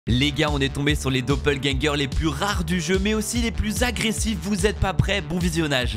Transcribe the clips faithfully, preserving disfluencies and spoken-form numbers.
Les gars, on est tombé sur les doppelgangers les plus rares du jeu, mais aussi les plus agressifs. Vous êtes pas prêts? Bon visionnage.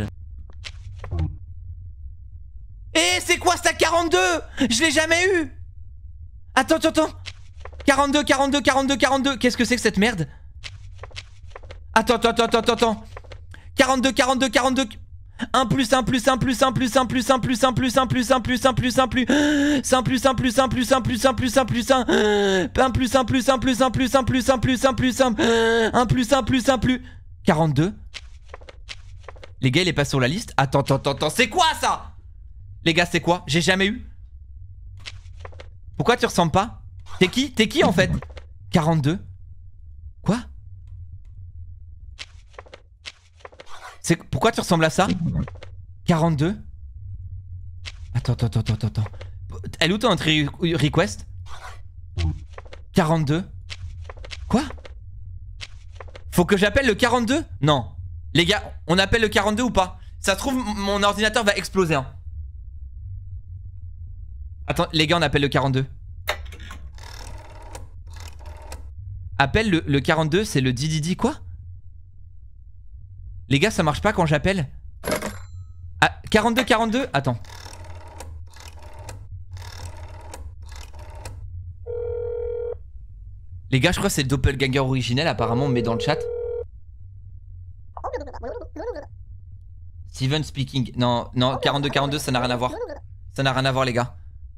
Eh, c'est quoi cette quarante-deux? Je l'ai jamais eu. Attends, attends, attends. quarante-deux, quarante-deux, quarante-deux, quarante-deux. Qu'est-ce que c'est que cette merde? Attends, attends, attends, attends, attends. quarante-deux, quarante-deux, quarante-deux. un plus un plus un plus un plus un plus un plus un plus un plus un plus un plus un plus un plus un plus un plus un plus un plus un plus un un plus un plus un plus un plus un plus un plus un plus un un plus un plus un plus quarante-deux. Les gars, il est pas sur la liste. Attends, attends, attends, attends, c'est quoi ça? Les gars, c'est quoi? J'ai jamais eu. Pourquoi tu ressembles pas? T'es qui? T'es qui en fait? quarante-deux. Quoi? C'est... Pourquoi tu ressembles à ça? quarante-deux. Attends, attends, attends, attends, attends. Elle est où ton entry request? quarante-deux. Quoi? Faut que j'appelle le quarante-deux? Non. Les gars, on appelle le quarante-deux ou pas? Ça se trouve, mon ordinateur va exploser, hein. Attends, les gars, on appelle le quarante-deux. Appelle le, le quarante-deux, c'est le Dididi quoi? Les gars, ça marche pas quand j'appelle. Ah, quarante-deux, quarante-deux. Attends. Les gars, je crois que c'est le doppelganger originel. Apparemment, on met dans le chat. Steven speaking. Non, non, quarante-deux, quarante-deux, ça n'a rien à voir. Ça n'a rien à voir, les gars.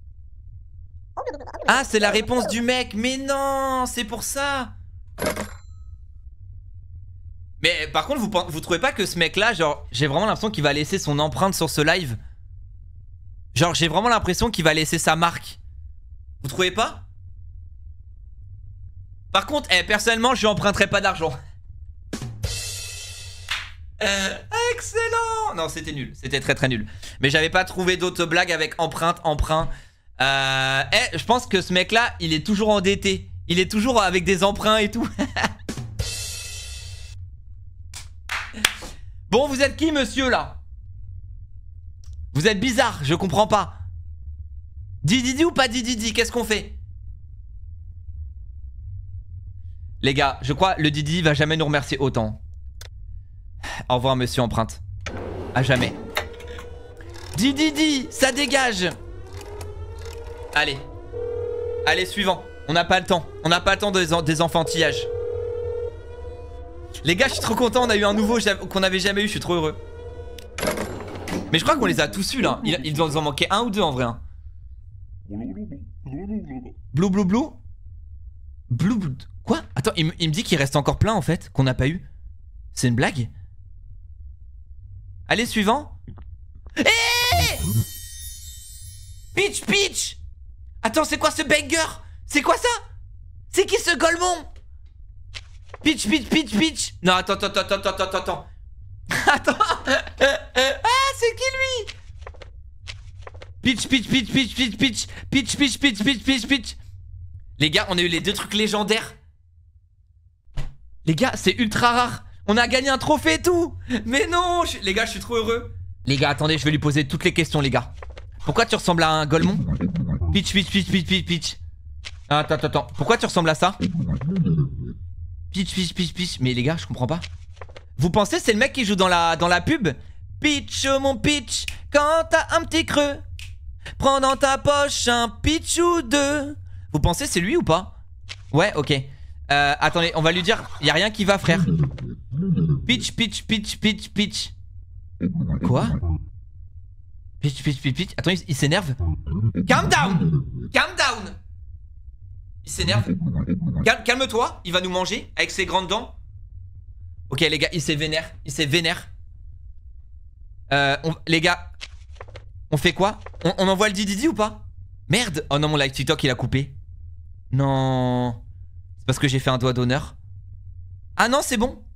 Ah, c'est la réponse du mec. Mais non, c'est pour ça. Mais par contre, vous, vous trouvez pas que ce mec là, genre, j'ai vraiment l'impression qu'il va laisser son empreinte sur ce live? Genre, j'ai vraiment l'impression qu'il va laisser sa marque. Vous trouvez pas? Par contre, eh, personnellement, je lui emprunterai pas d'argent. euh, excellent. Non, c'était nul, c'était très très nul. Mais j'avais pas trouvé d'autres blagues avec empreinte, emprunt. Euh, eh, je pense que ce mec là, il est toujours endetté. Il est toujours avec des emprunts et tout. Bon, vous êtes qui, monsieur, là? Vous êtes bizarre, je comprends pas. Dididi ou pas Dididi? Qu'est-ce qu'on fait? Les gars, je crois le Dididi va jamais nous remercier autant. Au revoir, monsieur empreinte. À jamais. Dididi, ça dégage. Allez. Allez, suivant. On n'a pas le temps. On n'a pas le temps des, en des enfantillages. Les gars, je suis trop content, on a eu un nouveau qu'on n'avait jamais eu, je suis trop heureux. Mais je crois qu'on les a tous eu là. Il, il doit nous en manquer un ou deux en vrai. Hein. Blue blue blue. Blue blue. Quoi? Attends, il, il me dit qu'il reste encore plein en fait, qu'on n'a pas eu. C'est une blague? Allez, suivant. Eh, Pitch Pitch. Attends, c'est quoi ce banger? C'est quoi ça? C'est qui ce Golemon? Pitch, pitch, pitch, pitch. Non, attends, attends, attends, attends, attends, attends. Attends. Ah, c'est qui lui? Pitch, pitch, pitch, pitch, pitch, pitch. Pitch, pitch, pitch, pitch, pitch, pitch. Les gars, on a eu les deux trucs légendaires. Les gars, c'est ultra rare. On a gagné un trophée et tout. Mais non, je... les gars, je suis trop heureux. Les gars, attendez, je vais lui poser toutes les questions, les gars. Pourquoi tu ressembles à un Golemon? Pitch, pitch, pitch, pitch, pitch, pitch. Attends, attends, attends. Pourquoi tu ressembles à ça? Pitch, pitch, pitch, pitch. Mais les gars, je comprends pas. Vous pensez c'est le mec qui joue dans la, dans la pub? Pitch, mon pitch, quand t'as un petit creux, prends dans ta poche un pitch ou deux. Vous pensez c'est lui ou pas? Ouais, ok. Euh, attendez, on va lui dire, y a rien qui va, frère. Pitch, pitch, pitch, pitch, pitch. Quoi? Pitch, pitch, pitch, pitch. Attends, il, il s'énerve. Calm down. Calm down. Il s'énerve. Cal Calme-toi, il va nous manger avec ses grandes dents. Ok les gars, il s'est vénère. Il s'est vénère. Euh, on, les gars, on fait quoi? on, on envoie le Dididi ou pas? Merde. Oh non, mon live TikTok il a coupé. Non. C'est parce que j'ai fait un doigt d'honneur. Ah non, c'est bon.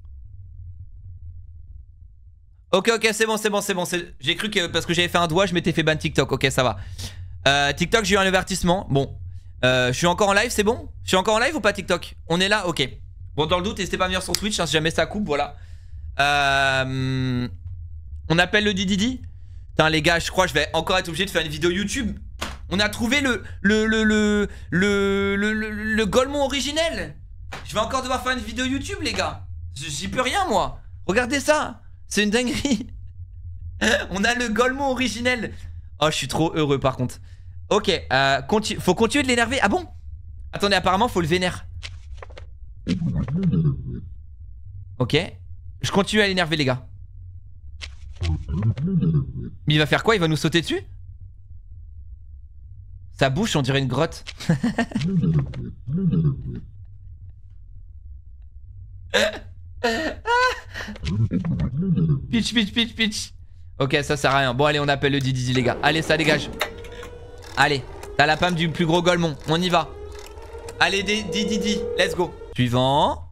Ok, ok, c'est bon, c'est bon, c'est bon. J'ai cru que parce que j'avais fait un doigt, je m'étais fait ban TikTok. Ok, ça va. Euh, TikTok, j'ai eu un avertissement. Bon. Euh, je suis encore en live, c'est bon? Je suis encore en live ou pas TikTok? On est là? Ok. Bon, dans le doute, n'hésitez pas à venir sur Twitch hein, si jamais ça coupe, voilà. Euh, on appelle le Dididi. Putain, les gars, je crois que je vais encore être obligé de faire une vidéo YouTube. On a trouvé le le le le le le, le, le Golemon originel. Je vais encore devoir faire une vidéo YouTube, les gars. J'y peux rien, moi. Regardez ça. C'est une dinguerie. On a le Golemon originel. Oh, je suis trop heureux, par contre. Ok, euh, continue. Faut continuer de l'énerver. Ah bon? Attendez, apparemment, faut le vénère. Ok. Je continue à l'énerver, les gars. Mais il va faire quoi? Il va nous sauter dessus? Sa bouche, on dirait une grotte. Pitch, pitch, pitch, pitch. Ok, ça sert à rien. Bon, allez, on appelle le Didi, les gars. Allez, ça dégage. Allez, t'as la pâme du plus gros Golemon. On y va. Allez, Didi, let's go. Suivant.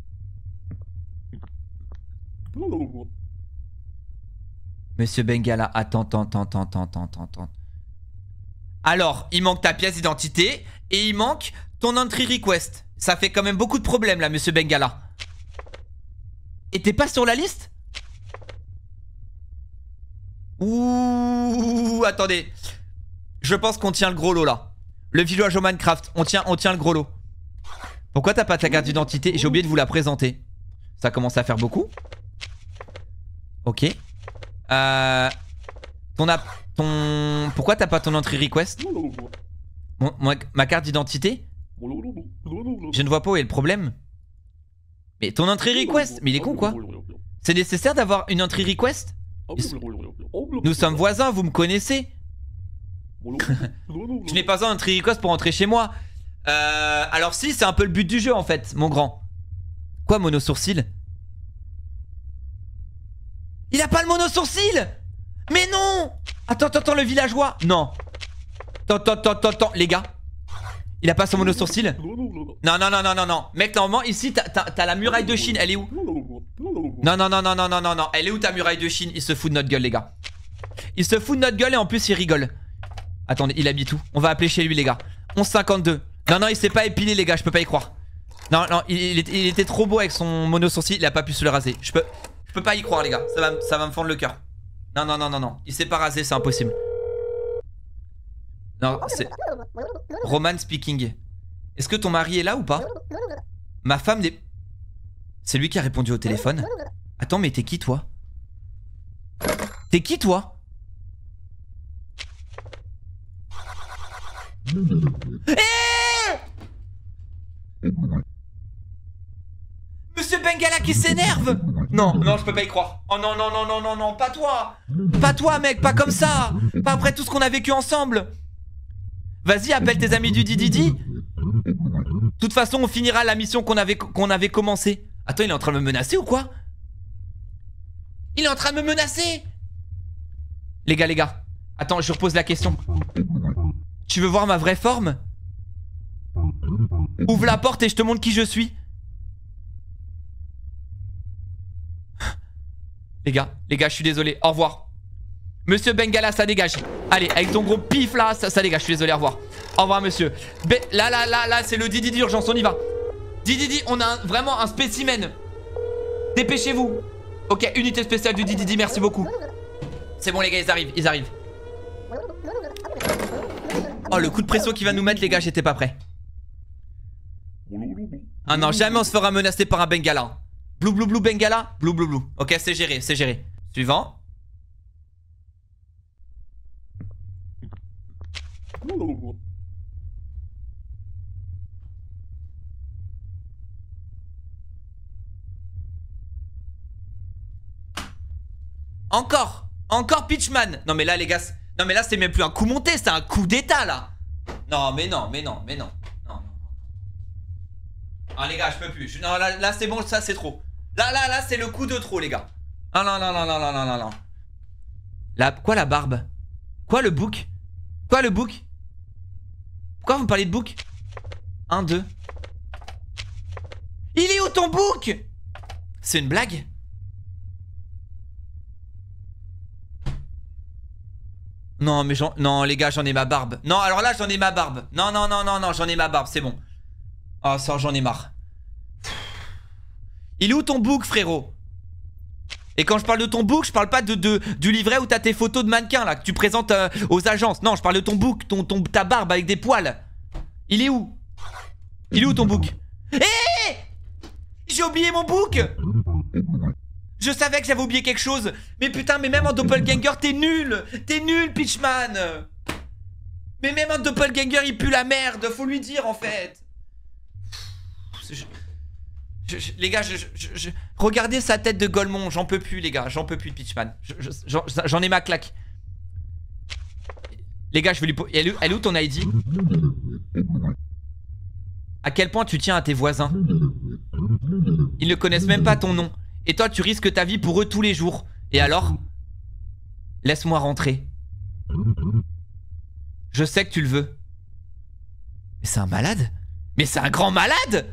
Monsieur Bengala, attends, attends, attends, attends, attends, attends, attends. Alors, il manque ta pièce d'identité et il manque ton entry request. Ça fait quand même beaucoup de problèmes là, monsieur Bengala. Et t'es pas sur la liste? Ouh, attendez. Je pense qu'on tient le gros lot là. Le village au Minecraft, on tient, on tient le gros lot. Pourquoi t'as pas ta carte d'identité? J'ai oublié de vous la présenter. Ça commence à faire beaucoup. Ok. Euh... Ton app... Ton... Pourquoi t'as pas ton entry request? Mon, moi, ma carte d'identité? Je ne vois pas où est le problème. Mais ton entry request? Mais il est con quoi? C'est nécessaire d'avoir une entry request? Nous sommes voisins, vous me connaissez. Je n'ai pas un entry request pour entrer chez moi. Euh... Alors si, c'est un peu le but du jeu en fait, mon grand. Quoi, mono sourcil? Il a pas le mono sourcil? Mais non! Attends, attends, attends, le villageois. Non. Attends, attends, attends, attends, les gars. Il a pas son mono sourcil? Non, non, non, non, non, non. Mec, normalement, ici, t'as la muraille de Chine. Elle est où? Non, non, non, non, non, non, non, non. Elle est où ta muraille de Chine? Il se fout de notre gueule, les gars. Il se fout de notre gueule et en plus, il rigole. Attendez, il habite où? On va appeler chez lui, les gars. onze cinquante-deux. Non, non, il s'est pas épilé, les gars. Je peux pas y croire. Non, non, il, il, était, il était trop beau avec son mono sourcil. Il a pas pu se le raser. Je peux, je peux pas y croire, les gars. Ça va, ça va me fendre le cœur. Non, non, non, non, non. Il s'est pas rasé, c'est impossible. Non, c'est... Roman speaking. Est-ce que ton mari est là ou pas? Ma femme n'est... C'est lui qui a répondu au téléphone. Attends, mais t'es qui, toi? T'es qui, toi? Eh! Monsieur Bengala qui s'énerve! Non, non, je peux pas y croire. Oh non, non, non, non, non, non, pas toi! Pas toi, mec, pas comme ça! Pas après tout ce qu'on a vécu ensemble! Vas-y, appelle tes amis du Didi. De toute façon, on finira la mission qu'on avait, qu'on avait commencé. Attends, il est en train de me menacer ou quoi? Il est en train de me menacer! Les gars, les gars. Attends, je repose la question. Tu veux voir ma vraie forme? Ouvre la porte et je te montre qui je suis. Les gars, les gars, je suis désolé. Au revoir. Monsieur Bengala, ça dégage. Allez, avec ton gros pif là, ça, ça dégage. Je suis désolé, au revoir. Au revoir, monsieur. Be là, là, là, là, c'est le Didi d'urgence, on y va. Didi, on a un, vraiment un spécimen. Dépêchez-vous. Ok, unité spéciale du Didi, merci beaucoup. C'est bon, les gars, ils arrivent, ils arrivent. Oh, le coup de pression qu'il va nous mettre, les gars, j'étais pas prêt. Ah non, jamais on se fera menacer par un Bengala. Blou blou blou Bengala. Blou blou blou. Ok, c'est géré, c'est géré. Suivant. Encore. Encore Pitchman. Non mais là les gars, non mais là c'est même plus un coup monté, c'est un coup d'état là. Non mais non, mais non, mais non. Non, non, non. Ah les gars, je peux plus. Je... Non là, là c'est bon, ça c'est trop. Là, là, là, c'est le coup de trop, les gars. Ah non, non, non, non, non, non, non, non. La... Quoi, la barbe? Quoi, le bouc? Quoi, le bouc? Pourquoi vous me parlez de bouc? Un, deux. Il est où ton bouc? C'est une blague? Non, mais j'en... Non, les gars, j'en ai ma barbe. Non, alors là, j'en ai ma barbe. Non, non, non, non, non, j'en ai ma barbe, c'est bon. Oh, ça, j'en ai marre. Il est où ton bouc, frérot? Et quand je parle de ton bouc, je parle pas de, de, du livret où t'as tes photos de mannequins là que tu présentes euh, aux agences. Non, je parle de ton bouc, ton, ton, ta barbe avec des poils. Il est où? Il est où ton bouc? Hé hey, j'ai oublié mon book. Je savais que j'avais oublié quelque chose. Mais putain, mais même en doppelganger, t'es nul. T'es nul, Peachman. Mais même un doppelganger, il pue la merde. Faut lui dire, en fait. Je... Je, je, les gars, je, je, je, regardez sa tête de Golemon. J'en peux plus, les gars. J'en peux plus de Peachman. J'en ai ma claque. Les gars, je vais lui... Elle est, elle est où ton I D? À quel point tu tiens à tes voisins? Ils ne connaissent même pas ton nom. Et toi, tu risques ta vie pour eux tous les jours. Et alors? Laisse-moi rentrer. Je sais que tu le veux. Mais c'est un malade? Mais c'est un grand malade!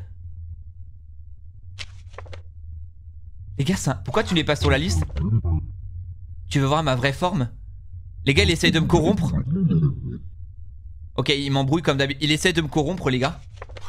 Les gars, un... pourquoi tu n'es pas sur la liste? Tu veux voir ma vraie forme? Les gars, il essaye de me corrompre. Ok, il m'embrouille comme d'habitude. Il essaye de me corrompre, les gars.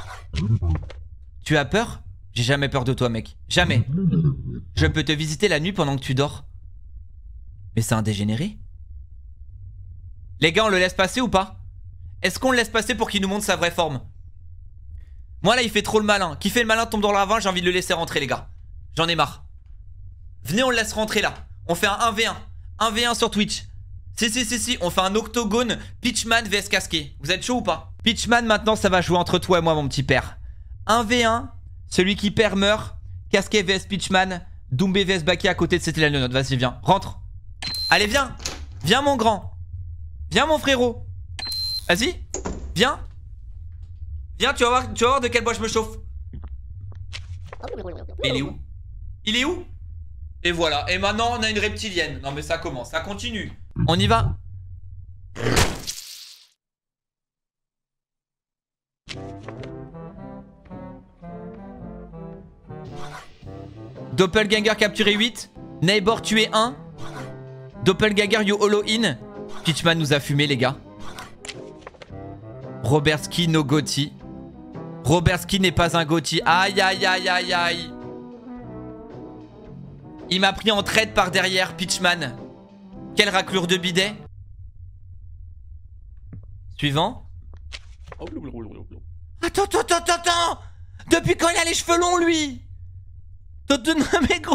Tu as peur? J'ai jamais peur de toi, mec. Jamais. Je peux te visiter la nuit pendant que tu dors. Mais c'est un dégénéré. Les gars, on le laisse passer ou pas? Est-ce qu'on le laisse passer pour qu'il nous montre sa vraie forme? Moi, là, il fait trop le malin. Qui fait le malin tombe dans le ravin, j'ai envie de le laisser rentrer, les gars. J'en ai marre. Venez, on le laisse rentrer, là. On fait un un v un. un v un sur Twitch. Si, si, si, si. On fait un octogone Peachman vs Casqué. Vous êtes chaud ou pas? Peachman, maintenant, ça va jouer entre toi et moi, mon petit père. un v un. Celui qui perd meurt. Casqué vs Peachman. Doumbé vs Baki à côté de cette note. Vas-y, viens. Rentre. Allez, viens. Viens, mon grand. Viens, mon frérot. Vas-y. Viens. Viens, tu vas voir, tu vas voir de quel bois je me chauffe. Mais il est où? Il est où? Et voilà. Et maintenant, on a une reptilienne. Non, mais ça commence. Ça continue. On y va. Doppelganger capturé huit. Neighbor tué un. Doppelganger you hollow in. Peachman nous a fumé, les gars. Robertski no Gotti. Robertski n'est pas un Gotti. Aïe aïe aïe aïe aïe. Il m'a pris en traite par derrière, Peachman. Quelle raclure de bidet. Suivant. Attends, attends, attends, attends. Depuis quand il a les cheveux longs, lui? Non mais gros.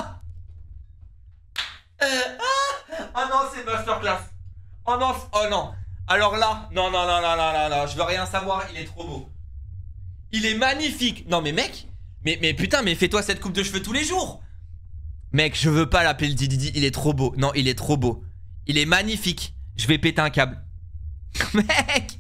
euh, ah, ah non, c'est masterclass. Oh non, oh non. Alors là, non, non, non, non, non, non, non, je veux rien savoir, il est trop beau. Il est magnifique. Non mais mec, mais, mais putain, mais fais-toi cette coupe de cheveux tous les jours. Mec, je veux pas l'appeler le Didi, il est trop beau. Non, il est trop beau. Il est magnifique. Je vais péter un câble. Mec.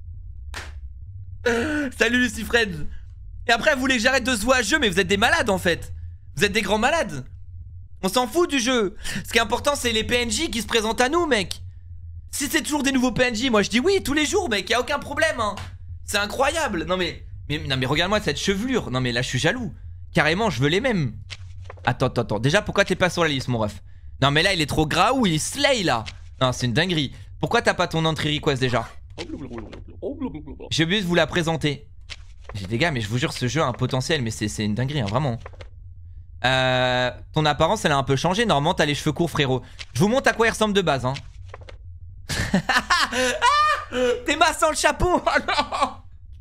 Salut Lucy Friends. Et après, vous voulez que j'arrête de jouer à ce jeu, mais vous êtes des malades en fait. Vous êtes des grands malades. On s'en fout du jeu. Ce qui est important, c'est les P N J qui se présentent à nous, mec. Si c'est toujours des nouveaux P N J, moi je dis oui, tous les jours, mec, y a aucun problème, hein. C'est incroyable. Non mais, mais, non, mais regarde-moi cette chevelure. Non mais là, je suis jaloux. Carrément, je veux les mêmes. Attends, attends, attends. Déjà, pourquoi t'es pas sur la liste, mon ref? Non mais là, il est trop gras ou il slay, là. Non, c'est une dinguerie. Pourquoi t'as pas ton entry request déjà? J'ai oublié de vous la présenter. J'ai des gars, mais je vous jure, ce jeu a un potentiel, mais c'est une dinguerie, hein, vraiment. Euh, ton apparence, elle a un peu changé. Normalement, t'as les cheveux courts, frérot. Je vous montre à quoi il ressemble de base, hein. Ah, t'es ma sans le chapeau. Oh non.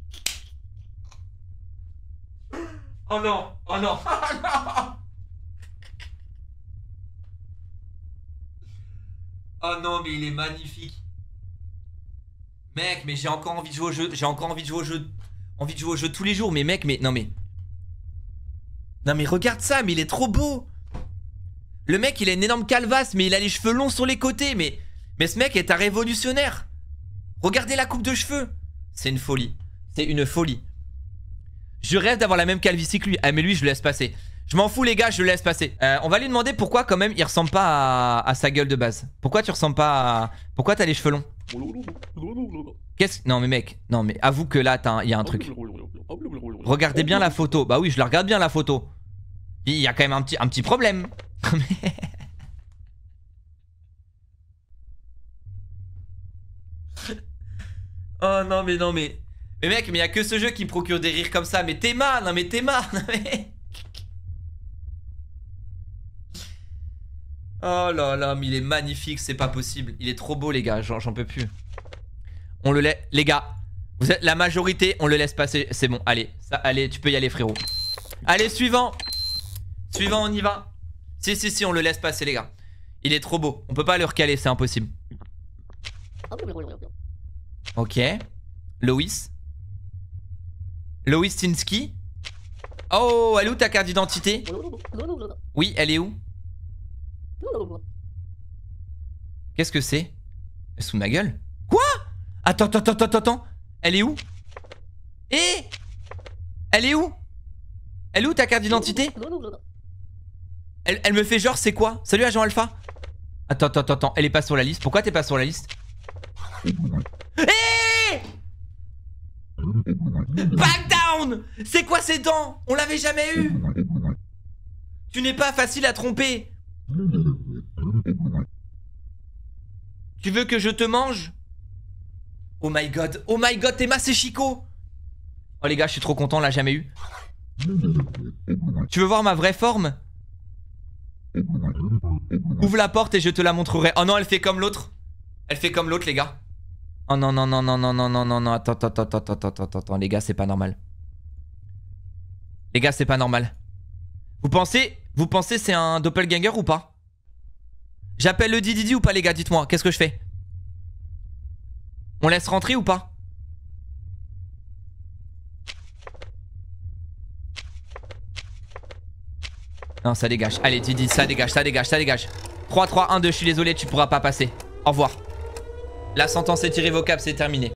Oh non. Oh non. Oh non. Oh non, mais il est magnifique. Mec, mais j'ai encore envie de jouer au jeu. J'ai encore envie de jouer au jeu. Envie de jouer au jeu tous les jours. Mais mec, mais non mais. Non mais regarde ça, mais il est trop beau. Le mec, il a une énorme calvasse, mais il a les cheveux longs sur les côtés. Mais, mais ce mec est un révolutionnaire. Regardez la coupe de cheveux. C'est une folie. C'est une folie. Je rêve d'avoir la même calvitie que lui. Ah mais lui, je le laisse passer. Je m'en fous les gars, je le laisse passer. euh, On va lui demander pourquoi quand même il ressemble pas à, à sa gueule de base. Pourquoi tu ressembles pas à... Pourquoi t'as les cheveux longs? Qu'est-ce... Non mais mec, non mais avoue que là il y a un truc. Regardez bien la photo. Bah oui, je la regarde bien la photo. Il y a quand même un petit, un petit problème. Oh non mais non mais... Mais mec, mais il y a que ce jeu qui me procure des rires comme ça. Mais Théma, non mais Théma, non mais... Oh là là, mais il est magnifique, c'est pas possible. Il est trop beau les gars, j'en peux plus. On le laisse, les gars. Vous êtes la majorité, on le laisse passer. C'est bon, allez, ça, allez, tu peux y aller frérot. Allez, suivant. Suivant, on y va. Si, si, si, on le laisse passer, les gars. Il est trop beau. On peut pas le recaler, c'est impossible. Ok. Loïs. Loïs Tinsky. Oh, elle est où ta carte d'identité? Oui, elle est où? Qu'est-ce que c'est? Elle se fout de ma gueule? Quoi? Attends, attends, attends, attends. Elle est où? Eh? Elle est où? Elle est où ta carte d'identité? elle, elle me fait genre c'est quoi? Salut agent Alpha. Attends, attends, attends, elle est pas sur la liste. Pourquoi t'es pas sur la liste? Eh! Back down! C'est quoi ces dents? On l'avait jamais eu. Tu n'es pas facile à tromper. Tu veux que je te mange? Oh my god, oh my god, Théma c'est Chico. Oh les gars, je suis trop content, on l'a jamais eu. Tu veux voir ma vraie forme? Ouvre la porte et je te la montrerai. Oh non, elle fait comme l'autre. Elle fait comme l'autre, les gars. Oh non, non, non, non, non, non, non, non, non, attends, attends, attends, attends, attends, attends, attends, les gars, c'est pas normal. Les gars, c'est pas normal. Vous pensez, vous pensez c'est un doppelganger ou pas? J'appelle le Didi ou pas, les gars? Dites-moi, qu'est-ce que je fais? On laisse rentrer ou pas? Non, ça dégage. Allez, Didi, ça dégage, ça dégage, ça dégage. trois, trois, un, deux, je suis désolé, tu pourras pas passer. Au revoir. La sentence est irrévocable, c'est terminé.